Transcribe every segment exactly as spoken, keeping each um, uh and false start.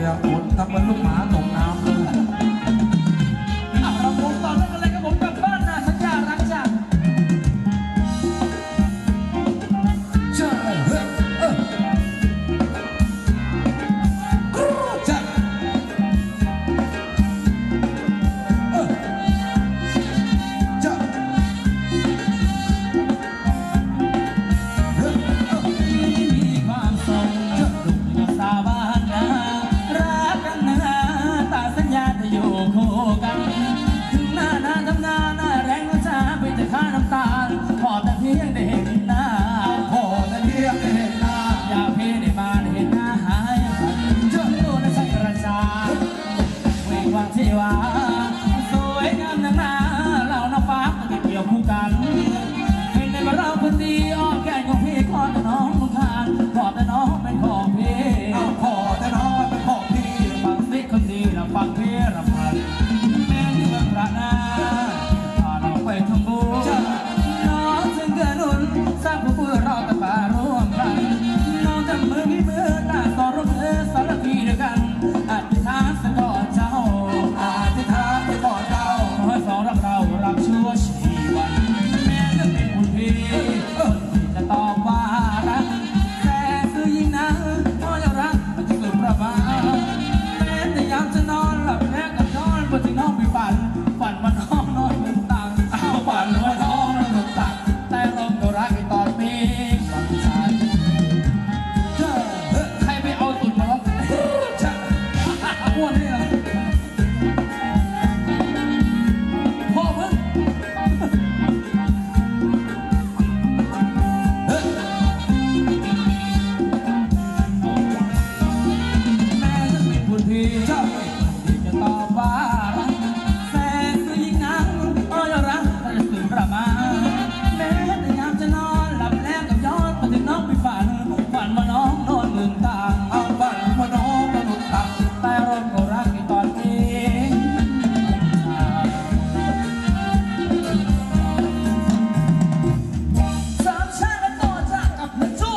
อะหมดทำเป็นลูกหมาตกน้ำเลยเราคงตอนนั้นกันเลยครับผมกับบ้านนาสัญญารักจังเจ้าเฮ้เออเจ้าเออเจ้ามีความทรงดุจสาบานนะรักกันนะตาสัญญาจะอยู่คู่กันถึงหน้าหน้าทำหน้าหน้าแรงก็จะไปแต่ข้าน้ำตาพอแต่เพียงได้เห็นหน้าพอแต่เพียงได้เห็นหน้าอยากเพียงได้มาได้เห็นหน้าหายเจ้าตัวนั้นใช่กระจาเวงวางที่ว่าสวยงามนักหนาเราหน้าฟ้าจะเกี่ยวคู่กันเห็นในบ้านเราคนดีอ้อมแก้ของพี่ขอแต่น้องมุขานขอแต่น้องเป็นของพี่ขอแต่น้องเป็นของพี่ฟังสิคนดีเราฟังพี่รำพันแม่ที่เมืองพระนาพาเราไปทำบุญน้องถึงเกินอุ่นสร้างผู้ผู้เราแต่ป่าร่วมกันน้องจับมือพี่มือตาต่อร่วมมือสารพีด้วยกันอธิษฐานสักก่อนเจ้าอธิษฐานไปก่อนเจ้าขอให้สองรักเรารักชั่วชีวันแม้จะเป็นบุญพี่จะตอบว่ารักแต่ซื้อยิ่งนักเพราะเรารักมันจะสุดประมาแม้แต่ยามจะนอนหลับแม้กับนอนบนที่น้องไม่ฝันฝันว่าน้องนอนบนตังเอาฝันว่าน้องนอนบนตังแต่ลมก็รักในตอนนี้ฝันฉันใครไปเอาตุ่นมาล็อกอ้วนนี่เหรอพ่อเพิ่งแม่จะเป็นบุญพี่เจ้าที่จะตอบว่ารักแฟนคือยิ่งนักอ้อยรักแต่จะสื่อประมาแม้แต่ยามจะนอนหลับแล้วกับย้อนมาถึงน้องไปฝันฝันว่าน้องนอนลืมตาเอาฝันว่าน้องก็หลุดตักแต่รมก็รักในตอนนี้สามชาติและต่อจากกับพระโจ้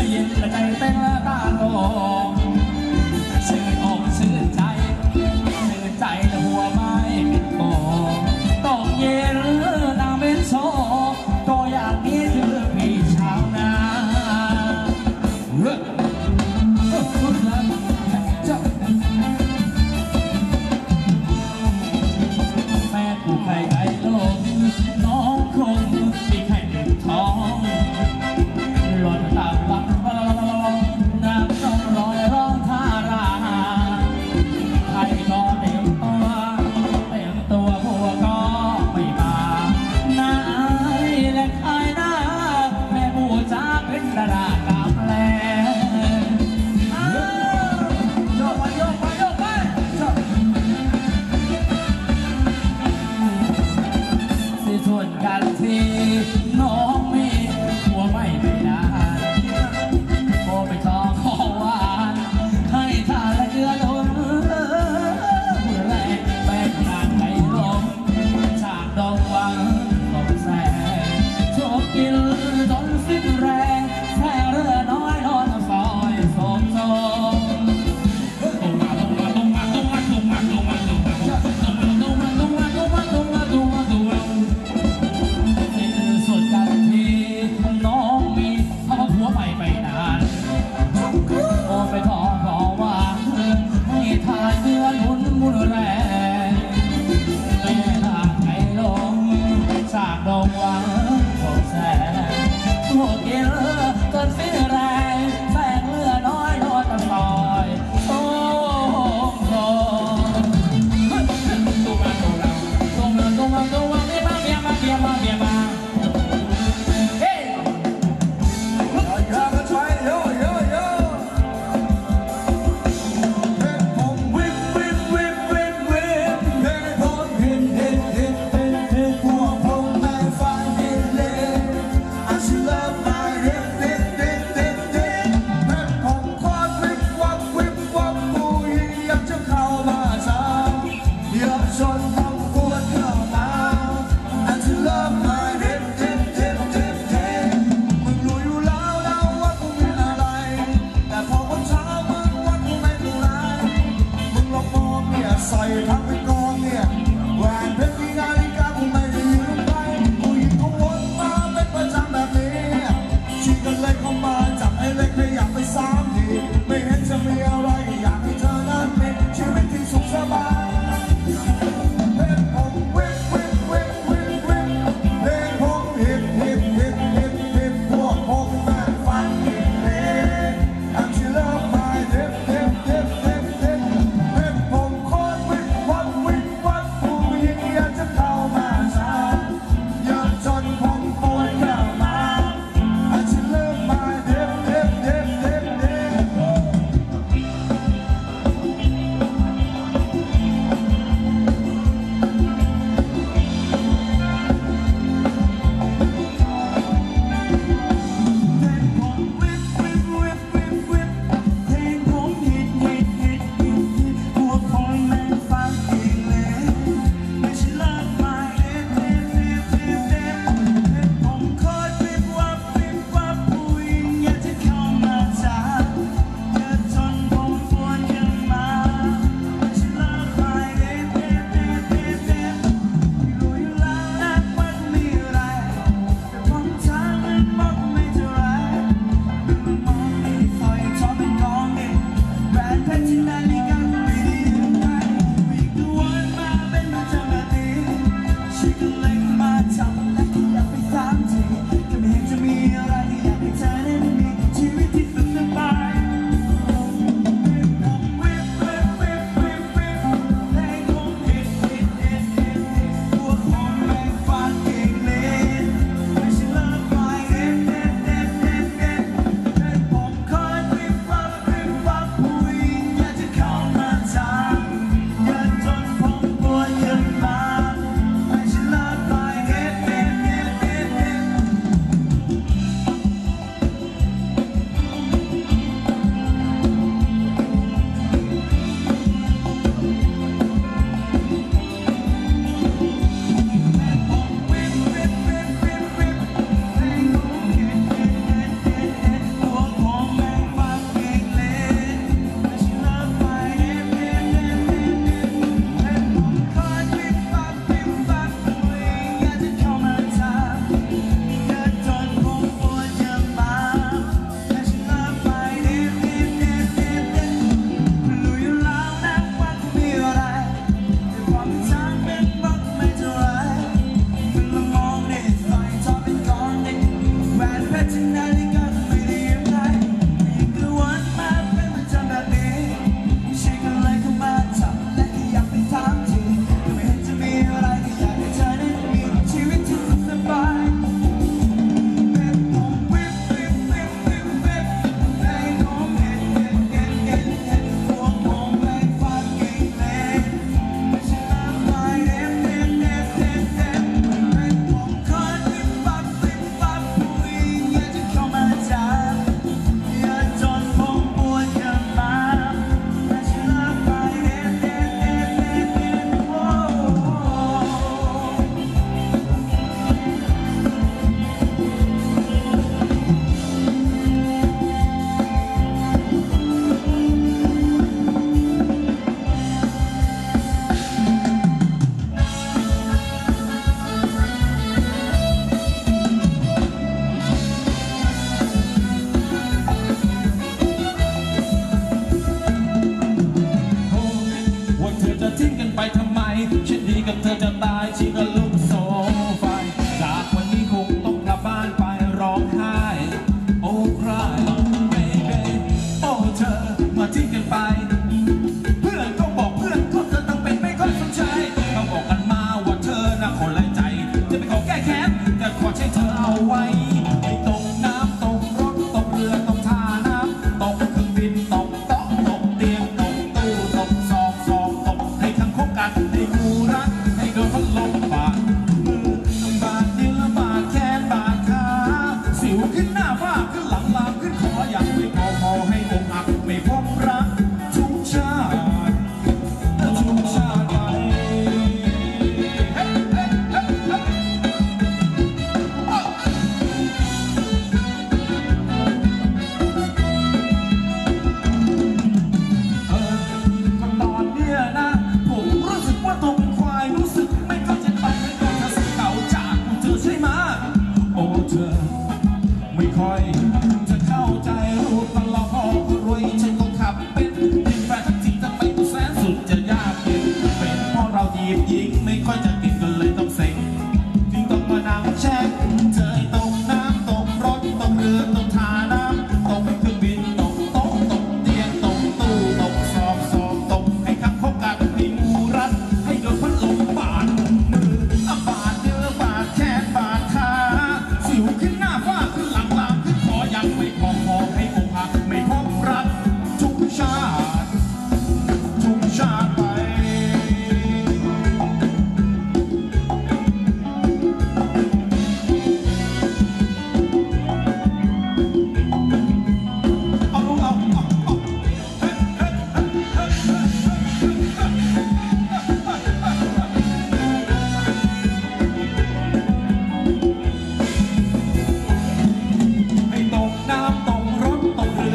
เย็นและใจเต้นและตาโตชื่นอกชื่นใจชื่นใจและหัวไม้โอ้ตกเย็นนางเป็นโซตัวอย่างนี้คือพี่ชาวนาเฮ้ยสุดแล้วเจ้าแม่ผู้ไข่ไก่ลงน้องคงมีไข่หนึ่งท้องหล่นตามบังน้ำต้องรอยร้องท่าราไข่ก็เต็มตัวเต็มตัวผัวก็ไม่มาหน้าไอ้และไอ้หน้าแม่ผู้จ้าเป็นดารากาแปล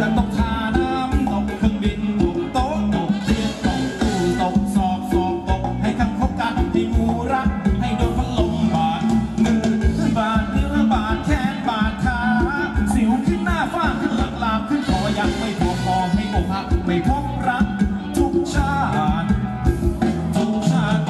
จะตกท่าน้ำตกเครื่องบินตกโต๊ะตกเตียงตกตู้ตกซอกซอกตกให้คังคบกันให้งูรักให้โดนพัดลมบาดมือบาดนิ้วบาดแขนบาดขาสิวขึ้นหน้าฝ้าขึ้นหลังลามขึ้นคอยังไม่พอพอให้อกหักไม่พบรักทุกชาติทุกชาติไป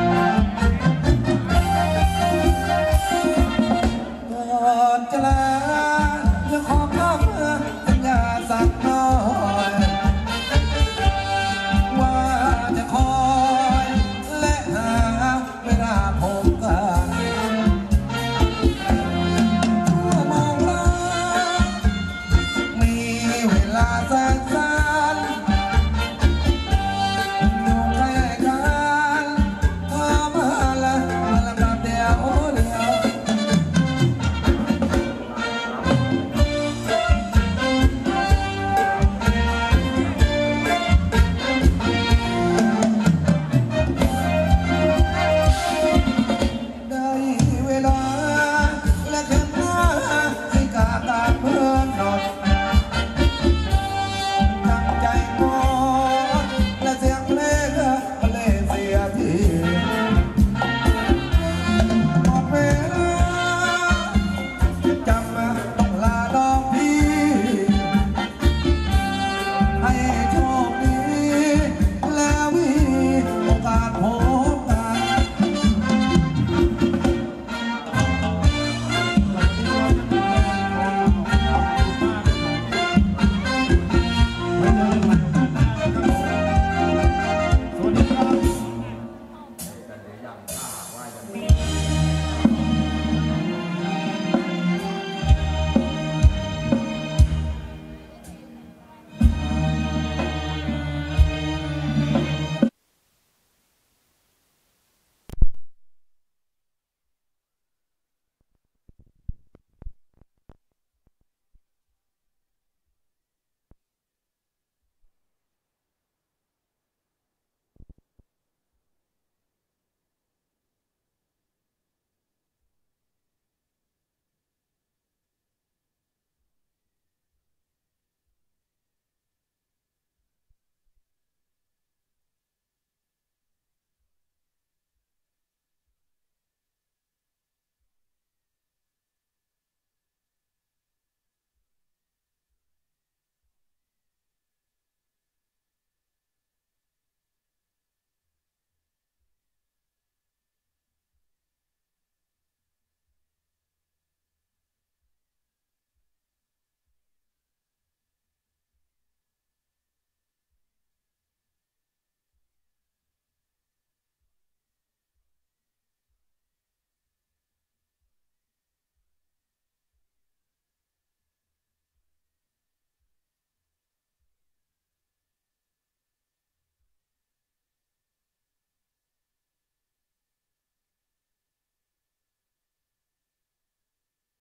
จะแล้ว